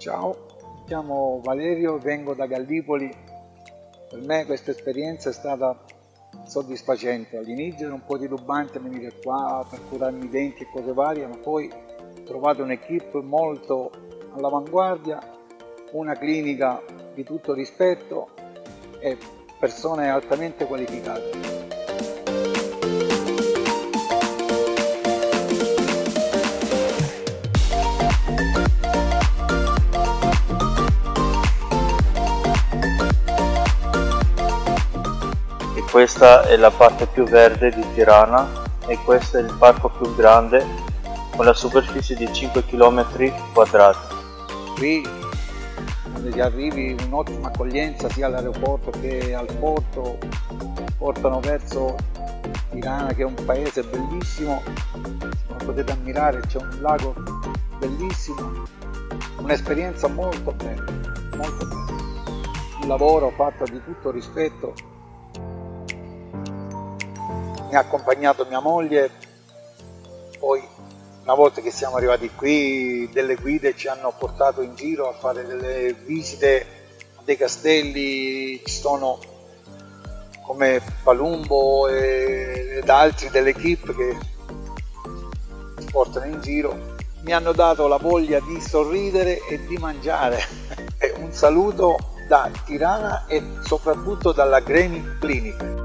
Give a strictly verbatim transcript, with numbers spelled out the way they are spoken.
Ciao, mi chiamo Valerio, vengo da Gallipoli. Per me questa esperienza è stata soddisfacente. All'inizio era un po' titubante venire qua per curarmi i denti e cose varie, ma poi ho trovato un'equipe molto all'avanguardia, una clinica di tutto rispetto e persone altamente qualificate. E questa è la parte più verde di Tirana e questo è il parco più grande con la superficie di cinque chilometri quadrati. Qui quando ti arrivi un'ottima accoglienza sia all'aeroporto che al porto, portano verso Tirana che è un paese bellissimo, come potete ammirare c'è un lago bellissimo, un'esperienza molto bella, molto bella. Un lavoro fatto di tutto rispetto. Mi ha accompagnato mia moglie, poi una volta che siamo arrivati qui delle guide ci hanno portato in giro a fare delle visite a dei castelli, ci sono come Palumbo ed altri dell'equipe che ci portano in giro, mi hanno dato la voglia di sorridere e di mangiare. Un saluto da Tirana e soprattutto dalla Gremi Clinic.